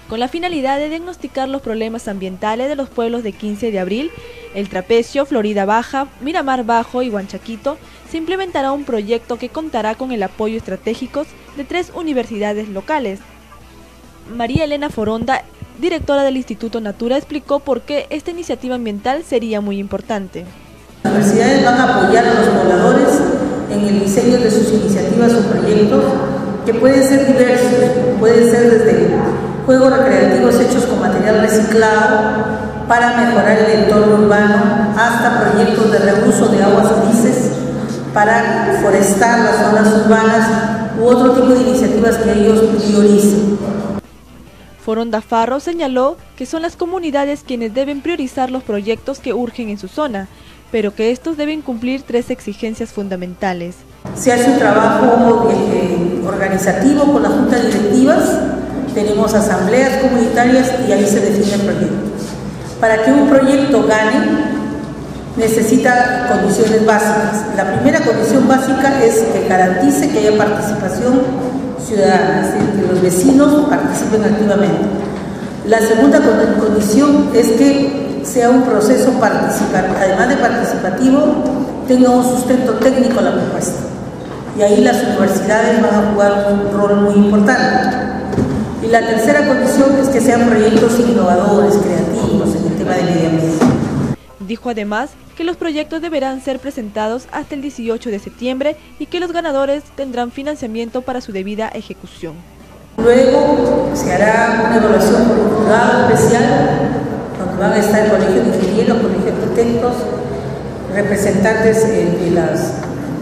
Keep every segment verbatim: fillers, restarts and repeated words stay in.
con la finalidad de diagnosticar los problemas ambientales de los pueblos de quince de abril, El Trapecio, Florida Baja, Miramar Bajo y Huanchaquito. Se implementará un proyecto que contará con el apoyo estratégico de tres universidades locales. María Elena Foronda, directora del Instituto Natura, explicó por qué esta iniciativa ambiental sería muy importante. Las universidades van a apoyar a los pobladores en el diseño de sus iniciativas o proyectos, que pueden ser diversos, pueden ser desde juegos recreativos hechos con material reciclado para mejorar el entorno urbano, hasta proyectos de reuso de aguas grises para forestar las zonas urbanas u otro tipo de iniciativas que ellos prioricen. Foronda Farro señaló que son las comunidades quienes deben priorizar los proyectos que urgen en su zona, pero que estos deben cumplir tres exigencias fundamentales. Se hace un trabajo eh, organizativo con las juntas directivas, tenemos asambleas comunitarias y ahí se define el proyecto. Para que un proyecto gane, necesita condiciones básicas. La primera condición básica es que garantice que haya participación ciudadana, es decir, que los vecinos participen activamente. La segunda condición es que sea un proceso participativo, además de participativo, tenga un sustento técnico la propuesta. Y ahí las universidades van a jugar un rol muy importante. Y la tercera condición es que sean proyectos innovadores, creativos en el tema de medio ambiente. Dijo además que los proyectos deberán ser presentados hasta el dieciocho de septiembre y que los ganadores tendrán financiamiento para su debida ejecución. Luego se hará una evaluación por un jurado especial, donde van a estar el Colegio de Ingenieros, el Colegio de Arquitectos, representantes de las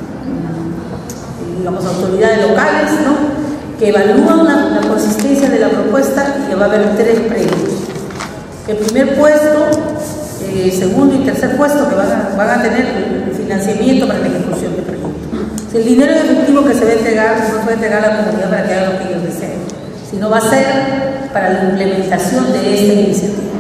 digamos, autoridades locales, ¿no?, que evalúan la, la consistencia de la propuesta, y que va a haber tres premios. El primer puesto, eh, segundo y tercer puesto, que van a, van a tener el financiamiento para la ejecución del proyecto. O sea, el dinero efectivo que se va a entregar no se va a entregar a la comunidad para que haga lo que ellos deseen, sino va a ser para la implementación de esta iniciativa.